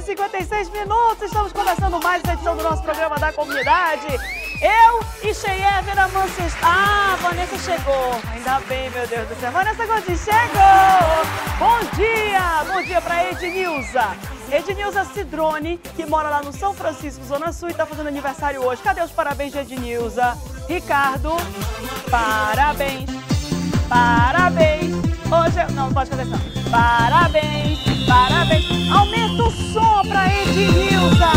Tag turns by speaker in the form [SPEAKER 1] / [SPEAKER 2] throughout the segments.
[SPEAKER 1] 56 minutos, estamos começando mais essa edição do nosso programa da comunidade. Eu e Cheyenne Manses. Ah, Vanessa chegou. Ainda bem, meu Deus do céu. Vanessa Godinho chegou. Bom dia para Ednilza. Ednilza Cidrone, que mora lá no São Francisco, Zona Sul, e está fazendo aniversário hoje. Cadê os parabéns de Ednilza? Ricardo, parabéns. Parabéns. Hoje não pode fazer não. Parabéns, parabéns. Aumenta o som pra Ednilza.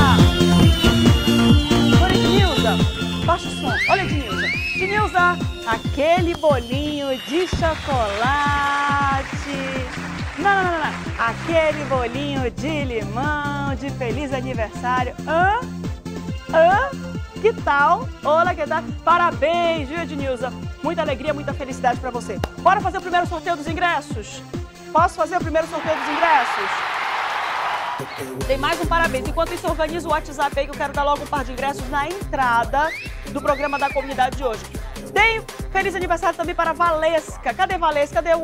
[SPEAKER 1] Oi, Ednilza. Baixa o som. Olha, Ednilza. Ednilza, aquele bolinho de chocolate. Não. Aquele bolinho de limão, de feliz aniversário. Que tal? Olá, que tal? Parabéns, viu, Ednilza? Muita alegria, muita felicidade pra você. Bora fazer o primeiro sorteio dos ingressos? Posso fazer o primeiro sorteio dos ingressos? Tem mais um parabéns. Enquanto isso, organiza o WhatsApp aí que eu quero dar logo um par de ingressos na entrada do programa da comunidade de hoje. Tem feliz aniversário também para Valesca. Cadê Valesca? Cadê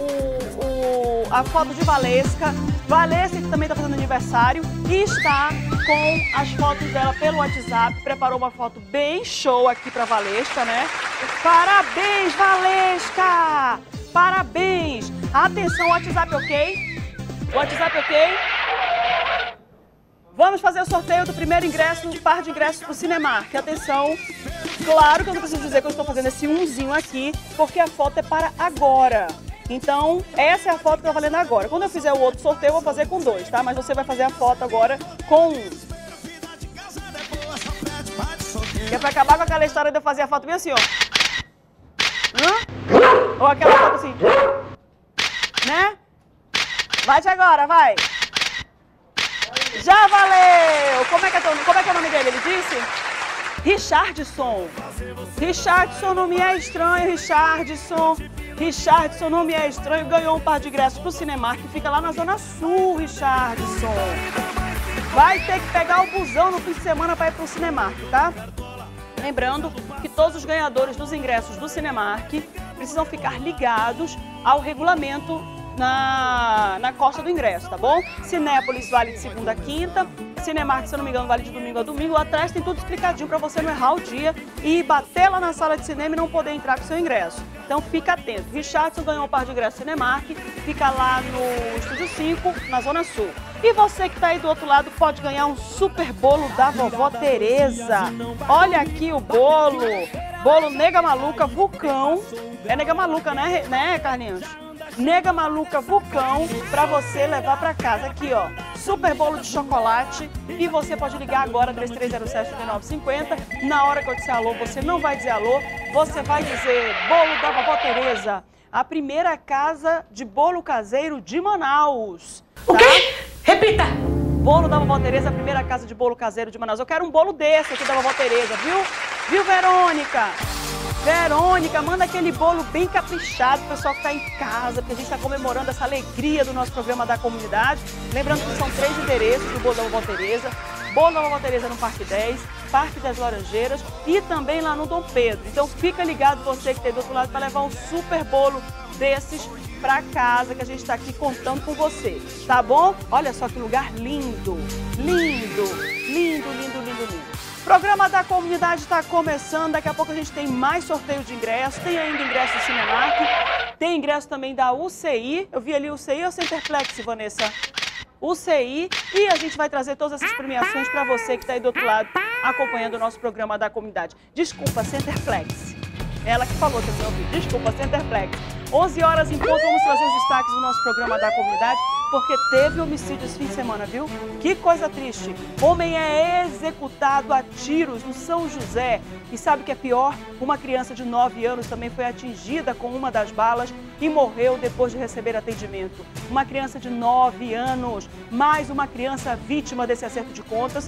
[SPEAKER 1] a foto de Valesca? Valesca que também está fazendo aniversário e está com as fotos dela pelo WhatsApp. Preparou uma foto bem show aqui para Valesca, né? Parabéns, Valesca! Parabéns! Atenção, WhatsApp ok? WhatsApp ok? Vamos fazer o sorteio do primeiro ingresso, um par de ingressos para o Cinemark. Atenção! Claro que eu não preciso dizer que eu estou fazendo esse umzinho aqui, porque a foto é para agora. Então, essa é a foto que eu estou valendo agora. Quando eu fizer o outro sorteio, eu vou fazer com 2, tá? Mas você vai fazer a foto agora com 1. Que é pra acabar com aquela história de eu fazer a foto bem assim, ó. Ou aquela foto assim. Né? Vai de agora, vai. Já valeu! Como é que é o nome dele? Ele disse? Richardson. Richardson, não me é estranho, Richardson. Richardson, não me é estranho, ganhou um par de ingressos pro Cinemark, que fica lá na Zona Sul, Richardson. Vai ter que pegar o busão no fim de semana para ir pro Cinemark, tá? Lembrando que todos os ganhadores dos ingressos do Cinemark precisam ficar ligados ao regulamento na costa do ingresso, tá bom? Cinépolis vale de segunda a quinta, Cinemark, se eu não me engano, vale de domingo a domingo. Atrás tem tudo explicadinho para você não errar o dia e bater lá na sala de cinema e não poder entrar com seu ingresso. Então fica atento. Richardson ganhou um par de ingressos Cinemark, fica lá no Estúdio 5, na Zona Sul. E você que tá aí do outro lado pode ganhar um super bolo da vovó Tereza. Olha aqui o bolo. Bolo Nega Maluca Vulcão. É Nega Maluca, né, Carlinhos? Nega Maluca Vulcão pra você levar pra casa. Aqui, ó, super bolo de chocolate. E você pode ligar agora, 3307-3950. Na hora que eu disser alô, você não vai dizer alô, você vai dizer bolo da vovó Tereza, a primeira casa de bolo caseiro de Manaus. Tá?
[SPEAKER 2] O quê? Repita!
[SPEAKER 1] Bolo da vovó Tereza, a primeira casa de bolo caseiro de Manaus. Eu quero um bolo desse aqui da vovó Tereza, viu? Viu, Verônica? Verônica, manda aquele bolo bem caprichado pro pessoal que está em casa, porque a gente está comemorando essa alegria do nosso programa da comunidade. Lembrando que são 3 endereços do bolo da vovó Tereza. Bolo da vovó Tereza no Parque 10, Parque das Laranjeiras e também lá no Dom Pedro. Então fica ligado você que tem do outro lado para levar um super bolo desses para casa, que a gente está aqui contando com você, tá bom? Olha só que lugar lindo, lindo, lindo, lindo, lindo, lindo. O programa da comunidade está começando, daqui a pouco a gente tem mais sorteio de ingressos, tem ainda ingresso do Cinemark, tem ingresso também da UCI, eu vi ali UCI ou Centerplex, Vanessa? UCI, e a gente vai trazer todas essas premiações para você que está aí do outro lado, acompanhando o nosso programa da comunidade. Desculpa, Centerplex. Ela que falou, também ouviu. Desculpa, Centerplex. 11 horas em ponto, vamos trazer os destaques do nosso programa da comunidade, porque teve homicídio esse fim de semana, viu? Que coisa triste. Homem é executado a tiros no São José. E sabe o que é pior? Uma criança de 9 anos também foi atingida com uma das balas e morreu depois de receber atendimento. Uma criança de 9 anos, mais uma criança vítima desse acerto de contas.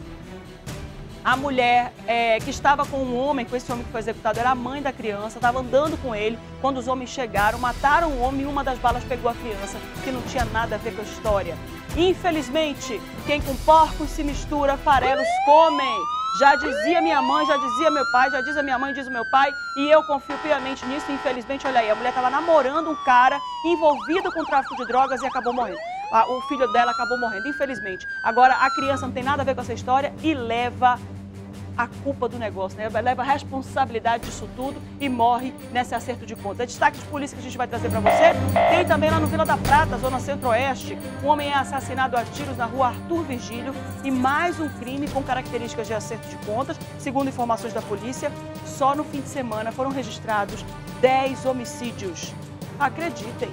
[SPEAKER 1] A mulher que estava com um homem, com esse homem que foi executado, era a mãe da criança, estava andando com ele. Quando os homens chegaram, mataram o homem e uma das balas pegou a criança, que não tinha nada a ver com a história. Infelizmente, quem com porcos se mistura, farelos comem. Já dizia minha mãe, já dizia meu pai, já diz a minha mãe, diz o meu pai, e eu confio piamente nisso. Infelizmente, olha aí, a mulher estava namorando um cara envolvido com tráfico de drogas e acabou morrendo. o filho dela acabou morrendo, infelizmente. Agora, a criança não tem nada a ver com essa história e leva a culpa do negócio, né? Leva a responsabilidade disso tudo e morre nesse acerto de contas. É destaque de polícia que a gente vai trazer para você. Tem também lá no Vila da Prata, zona centro-oeste, um homem é assassinado a tiros na rua Arthur Virgílio e mais um crime com características de acerto de contas. Segundo informações da polícia, só no fim de semana foram registrados 10 homicídios. Acreditem,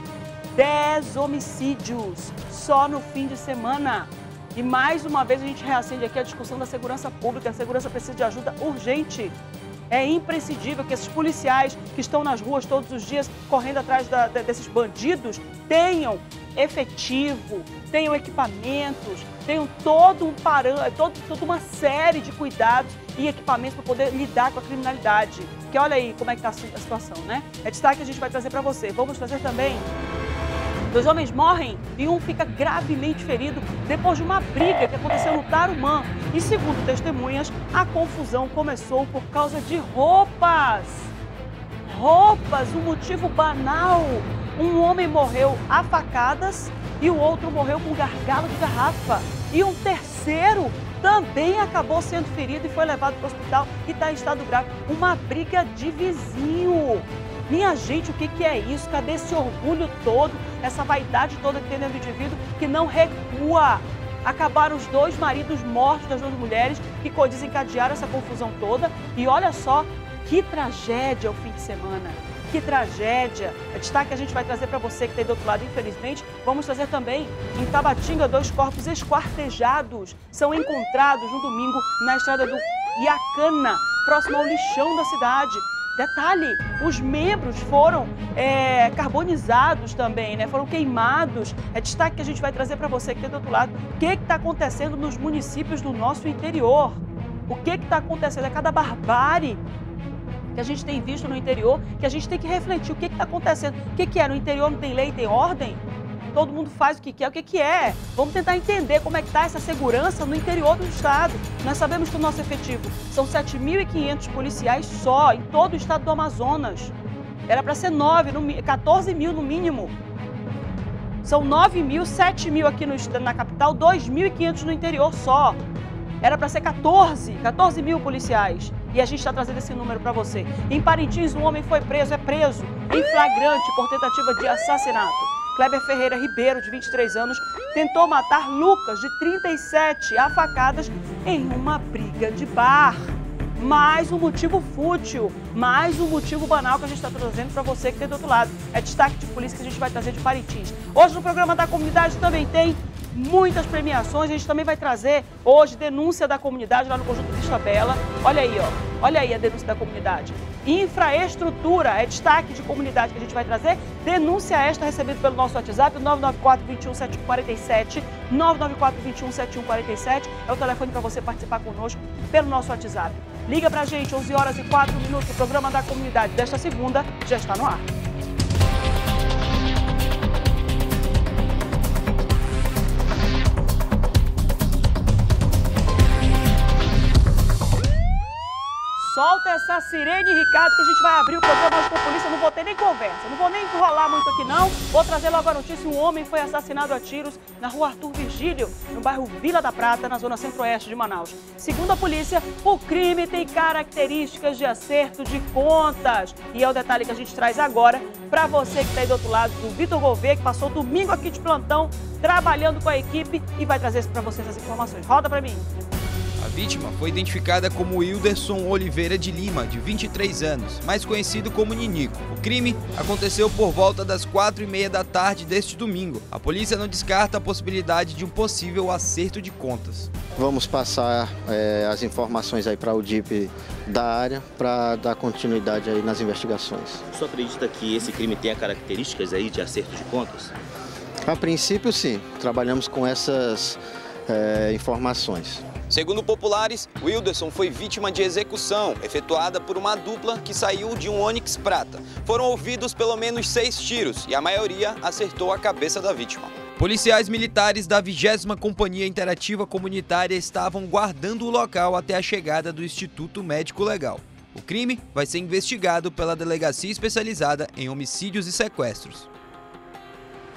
[SPEAKER 1] 10 homicídios só no fim de semana. E mais uma vez a gente reacende aqui a discussão da segurança pública. A segurança precisa de ajuda urgente. É imprescindível que esses policiais que estão nas ruas todos os dias correndo atrás desses bandidos tenham efetivo, tenham equipamentos, tenham todo um toda uma série de cuidados e equipamentos para poder lidar com a criminalidade. Porque olha aí como é que está a situação, né? É destaque que a gente vai trazer para você. Vamos trazer também. 2 homens morrem e um fica gravemente ferido depois de uma briga que aconteceu no Tarumã. E segundo testemunhas, a confusão começou por causa de roupas. Roupas, um motivo banal. Um homem morreu a facadas e o outro morreu com gargalo de garrafa. E um terceiro também acabou sendo ferido e foi levado para o hospital e está em estado grave. Uma briga de vizinho. Minha gente, o que é isso? Cadê esse orgulho todo, essa vaidade toda que tem dentro do indivíduo que não recua? Acabaram os 2 maridos mortos das 2 mulheres que desencadearam essa confusão toda. E olha só que tragédia o fim de semana. Que tragédia. É destaque que a gente vai trazer para você que está aí do outro lado, infelizmente. Vamos trazer também em Tabatinga 2 corpos esquartejados. São encontrados no domingo na estrada do Iacana, próximo ao lixão da cidade. Detalhe, os membros foram carbonizados também, né? Foram queimados. É destaque que a gente vai trazer para você que está do outro lado. O que está acontecendo nos municípios do nosso interior? O que está acontecendo? É cada barbárie que a gente tem visto no interior, que a gente tem que refletir. O que está acontecendo? O que é? No interior não tem lei, tem ordem? Todo mundo faz o que quer, o que é? Vamos tentar entender como é que está essa segurança no interior do estado. Nós sabemos que o nosso efetivo são 7.500 policiais só, em todo o estado do Amazonas. Era para ser 14 mil no mínimo. São 9 mil, 7 mil aqui na capital, 2.500 no interior só. Era para ser 14 mil policiais. E a gente está trazendo esse número para você. Em Parintins, um homem foi preso, em flagrante por tentativa de assassinato. Kleber Ferreira Ribeiro, de 23 anos, tentou matar Lucas, de 37, a facadas em uma briga de bar. Mais um motivo fútil, mais um motivo banal que a gente está trazendo para você que tem do outro lado. É destaque de polícia que a gente vai trazer de Parintins. Hoje no programa da comunidade também tem muitas premiações. A gente também vai trazer hoje denúncia da comunidade lá no Conjunto Vista Bela. Olha aí, ó. Olha aí a denúncia da comunidade. Infraestrutura, é destaque de comunidade que a gente vai trazer. Denúncia esta recebida pelo nosso WhatsApp, 994-21-7147, 994-21-7147. É o telefone para você participar conosco pelo nosso WhatsApp. Liga pra gente, 11 horas e 4 minutos. O programa da comunidade desta segunda já está no ar. Solta essa sirene, Ricardo, que a gente vai abrir o programa hoje com a polícia. Não vou ter nem conversa, não vou nem enrolar muito aqui não. Vou trazer logo a notícia. Um homem foi assassinado a tiros na rua Arthur Virgílio, no bairro Vila da Prata, na zona centro-oeste de Manaus. Segundo a polícia, o crime tem características de acerto de contas. E é o detalhe que a gente traz agora para você que está aí do outro lado, do Vitor Gouveia, que passou domingo aqui de plantão, trabalhando com a equipe e vai trazer para vocês as informações. Roda para mim.
[SPEAKER 2] A vítima foi identificada como Wilderson Oliveira de Lima, de 23 anos, mais conhecido como Ninico. O crime aconteceu por volta das 4h30 da tarde deste domingo. A polícia não descarta a possibilidade de um possível acerto de contas.
[SPEAKER 3] Vamos passar as informações aí para o DIP da área para dar continuidade aí nas investigações.
[SPEAKER 4] O senhor acredita que esse crime tenha características aí de acerto de contas?
[SPEAKER 3] A princípio, sim. Trabalhamos com essas informações.
[SPEAKER 2] Segundo populares, Wilderson foi vítima de execução, efetuada por uma dupla que saiu de um Onix prata. Foram ouvidos pelo menos 6 tiros e a maioria acertou a cabeça da vítima. Policiais militares da 20ª Companhia Interativa Comunitária estavam guardando o local até a chegada do Instituto Médico Legal. O crime vai ser investigado pela Delegacia Especializada em Homicídios e Sequestros.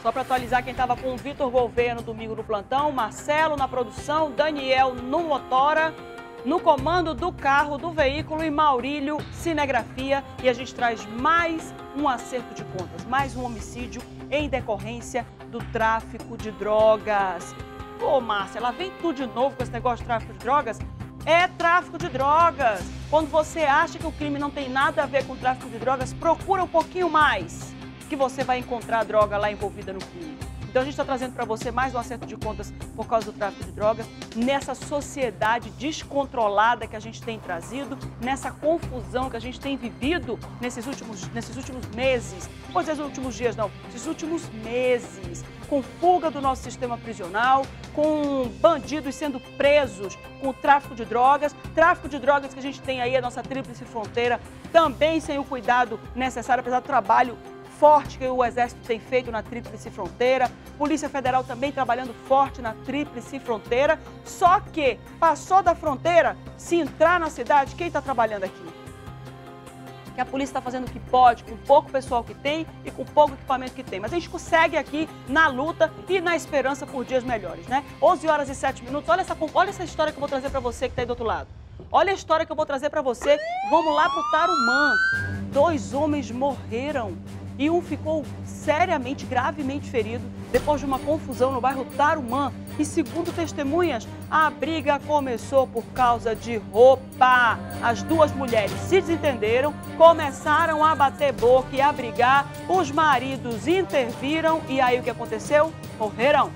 [SPEAKER 1] Só para atualizar quem estava com o Vitor Gouveia no domingo no plantão, Marcelo na produção, Daniel no motora, no comando do carro, do veículo e Maurílio cinegrafia. E a gente traz mais um acerto de contas, mais um homicídio em decorrência do tráfico de drogas. Ô, Márcia, ela vem tudo de novo com esse negócio de tráfico de drogas? É tráfico de drogas. Quando você acha que o crime não tem nada a ver com tráfico de drogas, procura um pouquinho mais, que você vai encontrar droga lá envolvida no crime. Então a gente está trazendo para você mais um acerto de contas por causa do tráfico de drogas, nessa sociedade descontrolada que a gente tem trazido, nessa confusão que a gente tem vivido nesses últimos meses, ou esses últimos dias não, esses últimos meses, com fuga do nosso sistema prisional, com bandidos sendo presos, com o tráfico de drogas que a gente tem aí a nossa tríplice fronteira, também sem o cuidado necessário, apesar do trabalho forte que o Exército tem feito na Tríplice Fronteira, Polícia Federal também trabalhando forte na Tríplice Fronteira, só que passou da fronteira, se entrar na cidade, quem está trabalhando aqui? Que a polícia está fazendo o que pode, com o pouco pessoal que tem e com o pouco equipamento que tem. Mas a gente consegue aqui na luta e na esperança por dias melhores, né? 11 horas e 7 minutos, olha essa história que eu vou trazer para você que está aí do outro lado. Olha a história que eu vou trazer para você. Vamos lá para o Tarumã. 2 homens morreram e um ficou seriamente, gravemente ferido depois de uma confusão no bairro Tarumã. E segundo testemunhas, a briga começou por causa de roupa. As 2 mulheres se desentenderam, começaram a bater boca e a brigar. Os maridos interviram e aí o que aconteceu? Morreram.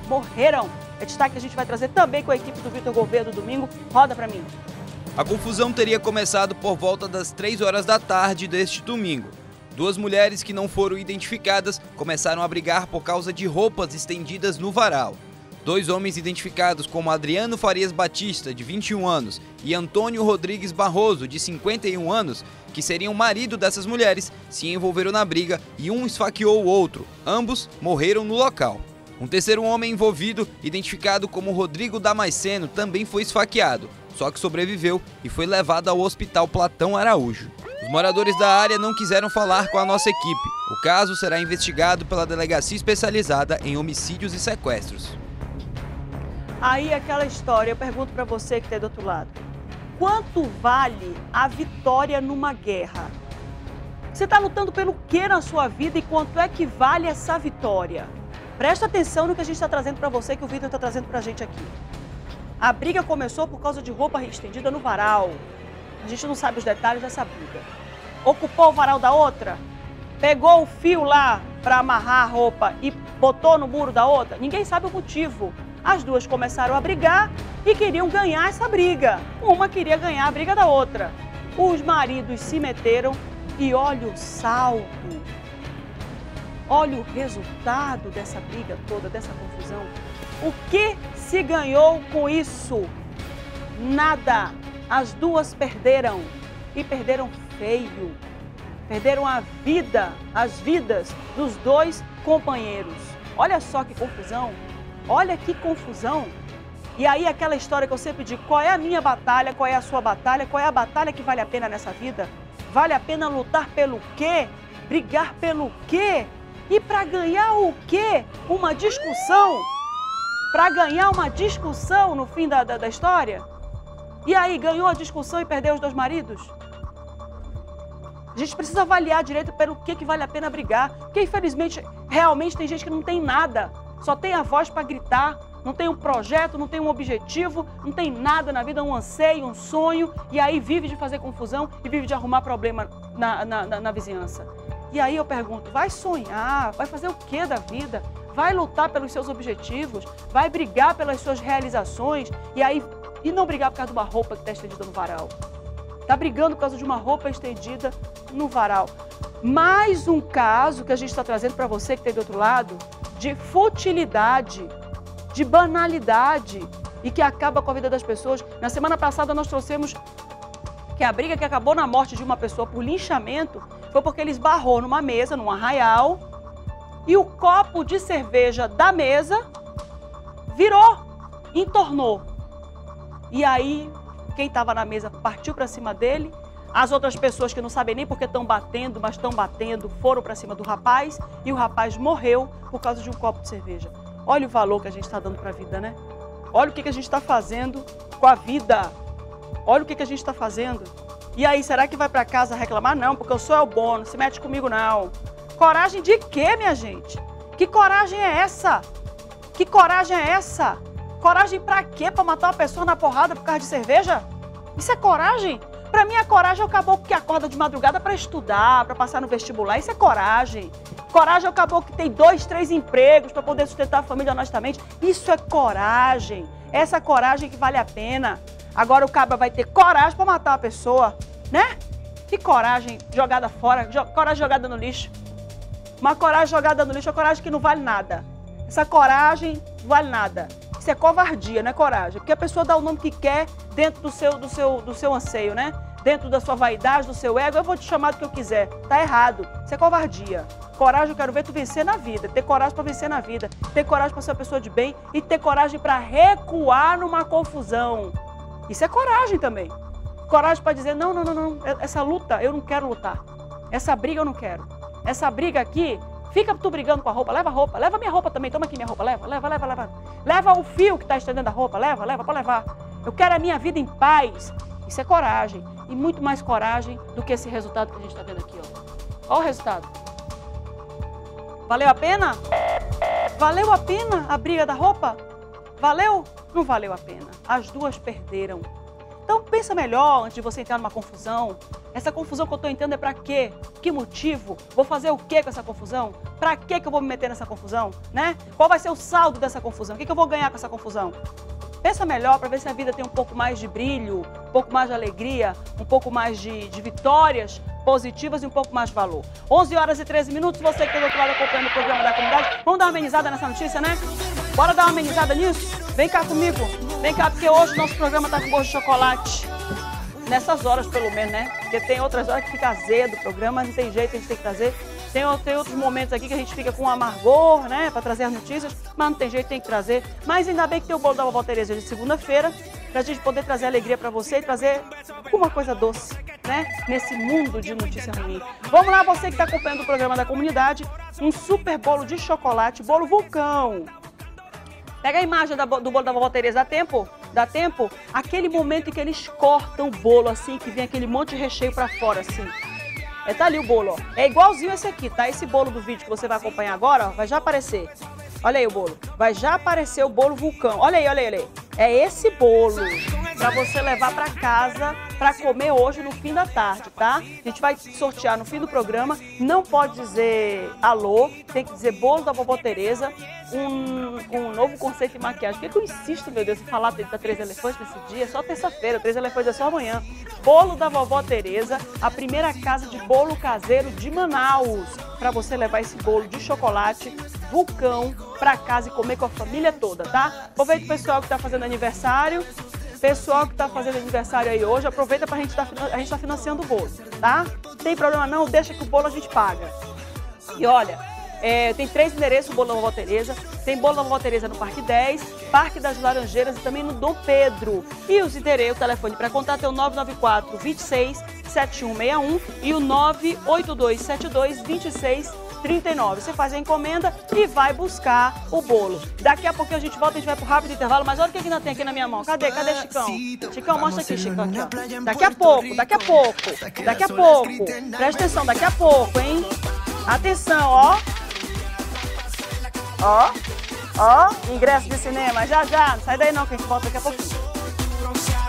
[SPEAKER 1] É destaque que a gente vai trazer também com a equipe do Vitor Gouveia do domingo. Roda pra mim.
[SPEAKER 2] A confusão teria começado por volta das 3 horas da tarde deste domingo. 2 mulheres que não foram identificadas começaram a brigar por causa de roupas estendidas no varal. 2 homens identificados como Adriano Farias Batista, de 21 anos, e Antônio Rodrigues Barroso, de 51 anos, que seriam o marido dessas mulheres, se envolveram na briga e um esfaqueou o outro. Ambos morreram no local. Um terceiro homem envolvido, identificado como Rodrigo Damasceno, também foi esfaqueado, só que sobreviveu e foi levado ao Hospital Platão Araújo. Os moradores da área não quiseram falar com a nossa equipe. O caso será investigado pela Delegacia Especializada em Homicídios e Sequestros.
[SPEAKER 1] Aí aquela história, eu pergunto para você que está do outro lado. Quanto vale a vitória numa guerra? Você está lutando pelo que na sua vida e quanto é que vale essa vitória? Presta atenção no que a gente está trazendo para você, que o Vitor está trazendo para a gente aqui. A briga começou por causa de roupa estendida no varal. A gente não sabe os detalhes dessa briga. Ocupou o varal da outra? Pegou o fio lá para amarrar a roupa e botou no muro da outra? Ninguém sabe o motivo. As 2 começaram a brigar e queriam ganhar essa briga. Uma queria ganhar a briga da outra. Os maridos se meteram e olha o saldo. Olha o resultado dessa briga toda, dessa confusão. O que se ganhou com isso? Nada. As 2 perderam e perderam feio. Perderam a vida, as vidas dos 2 companheiros. Olha só que confusão. Olha que confusão. E aí aquela história que eu sempre digo, qual é a minha batalha, qual é a sua batalha, qual é a batalha que vale a pena nessa vida? Vale a pena lutar pelo quê? Brigar pelo quê? E para ganhar o quê? Uma discussão? Para ganhar uma discussão no fim da história? E aí, ganhou a discussão e perdeu os 2 maridos? A gente precisa avaliar direito pelo que vale a pena brigar. Porque, infelizmente, realmente tem gente que não tem nada. Só tem a voz para gritar, não tem um projeto, não tem um objetivo, não tem nada na vida, um anseio, um sonho. E aí vive de fazer confusão e vive de arrumar problema na vizinhança. E aí eu pergunto, vai sonhar, vai fazer o que da vida? Vai lutar pelos seus objetivos, vai brigar pelas suas realizações e não brigar por causa de uma roupa que está estendida no varal. Está brigando por causa de uma roupa estendida no varal. Mais um caso que a gente está trazendo para você que tem do outro lado, de futilidade, de banalidade e que acaba com a vida das pessoas. Na semana passada nós trouxemos que a briga que acabou na morte de uma pessoa por linchamento foi porque ele esbarrou numa mesa, num arraial, e o copo de cerveja da mesa virou, entornou. E aí, quem estava na mesa partiu para cima dele, As outras pessoas que não sabem nem porque estão batendo, mas estão batendo, foram para cima do rapaz e o rapaz morreu por causa de um copo de cerveja. Olha o valor que a gente está dando para a vida, né? Olha o que a gente está fazendo com a vida. Olha o que a gente está fazendo. E aí, será que vai para casa reclamar? Não, porque eu sou o bom, não se mete comigo não. Coragem de quê, minha gente? Que coragem é essa? Que coragem é essa? Coragem pra quê? Pra matar uma pessoa na porrada por causa de cerveja? Isso é coragem? Pra mim, a coragem é o caboclo que acorda de madrugada pra estudar, pra passar no vestibular. Isso é coragem. Coragem é o caboclo que tem 2, 3 empregos pra poder sustentar a família honestamente. Isso é coragem. Essa coragem que vale a pena. Agora o cabra vai ter coragem pra matar uma pessoa, né? Que coragem jogada fora, coragem jogada no lixo. Uma coragem jogada no lixo é uma coragem que não vale nada. Essa coragem não vale nada. Isso é covardia, não é coragem. Porque a pessoa dá o nome que quer dentro do seu anseio, né? Dentro da sua vaidade, do seu ego, eu vou te chamar do que eu quiser. Tá errado. Isso é covardia. Coragem, eu quero ver tu vencer na vida. Ter coragem para vencer na vida. Ter coragem para ser uma pessoa de bem e ter coragem para recuar numa confusão. Isso é coragem também. Coragem para dizer, não. Essa luta, eu não quero lutar. Essa briga eu não quero. Essa briga aqui, fica tu brigando com a roupa, leva minha roupa também, toma aqui minha roupa, leva. Leva o fio que está estendendo a roupa, leva, pode levar. Eu quero a minha vida em paz. Isso é coragem. E muito mais coragem do que esse resultado que a gente está vendo aqui, ó. Olha o resultado. Valeu a pena? Valeu a pena a briga da roupa? Valeu? Não valeu a pena. As duas perderam. Então pensa melhor antes de você entrar numa confusão. Essa confusão que eu estou entrando é para quê? Que motivo? Vou fazer o quê com essa confusão? Para que eu vou me meter nessa confusão? Né? Qual vai ser o saldo dessa confusão? O que eu vou ganhar com essa confusão? Pensa melhor para ver se a vida tem um pouco mais de brilho, um pouco mais de alegria, um pouco mais de vitórias positivas e um pouco mais de valor. 11 horas e 13 minutos, você que está do outro lado acompanhando o programa da comunidade, vamos dar uma amenizada nessa notícia, né? Bora dar uma amenizada nisso? Vem cá comigo, vem cá, porque hoje o nosso programa está com gosto de chocolate. Nessas horas, pelo menos, né? Porque tem outras horas que fica azedo o programa, não tem jeito, a gente tem que trazer. Tem outros momentos aqui que a gente fica com amargor, né? Para trazer as notícias, mas não tem jeito, tem que trazer. Mas ainda bem que tem o bolo da Vovó Tereza de segunda-feira, pra gente poder trazer alegria para você e trazer uma coisa doce, né? Nesse mundo de notícia ruim. Vamos lá, você que está acompanhando o programa da comunidade, um super bolo de chocolate, bolo vulcão. Pega a imagem do bolo da Vovó Tereza, dá tempo? Dá tempo? Aquele momento em que eles cortam o bolo assim, que vem aquele monte de recheio pra fora assim. Tá ali o bolo, ó. É igualzinho esse aqui, tá? Esse bolo do vídeo que você vai acompanhar agora, ó, vai já aparecer. Olha aí o bolo. Vai já aparecer o bolo vulcão. Olha aí. É esse bolo pra você levar pra casa pra comer hoje no fim da tarde, tá? A gente vai sortear no fim do programa. Não pode dizer alô, tem que dizer bolo da Vovó Tereza. Um novo conceito de maquiagem. Por que eu insisto, meu Deus, em falar da Três Elefantes nesse dia? É só terça-feira, Três Elefantes é só amanhã. Bolo da Vovó Tereza, a primeira casa de bolo caseiro de Manaus. Para você levar esse bolo de chocolate vulcão para casa e comer com a família toda, tá? Aproveita o pessoal que está fazendo aniversário. Pessoal que está fazendo aniversário aí hoje, aproveita para a gente tá financiando o bolo, tá? Não tem problema não, deixa que o bolo a gente paga. E olha, tem 3 endereços o bolo da Vovó Tereza. Tem bolo da Vovó Tereza no Parque 10, Parque das Laranjeiras e também no Dom Pedro. E os endereços, o telefone para contato é o 994 26 7161 e o 982 72 26 39. Você faz a encomenda e vai buscar o bolo. Daqui a pouquinho a gente volta, a gente vai pro rápido intervalo, mas olha o que ainda tem aqui na minha mão. Cadê Chicão? Chicão, mostra aqui, Chicão. Aqui, ó. Daqui a pouco. Presta atenção, daqui a pouco, hein? Atenção, ó. Ó, ingresso de cinema, já. Não sai daí não, que a gente volta daqui a pouquinho.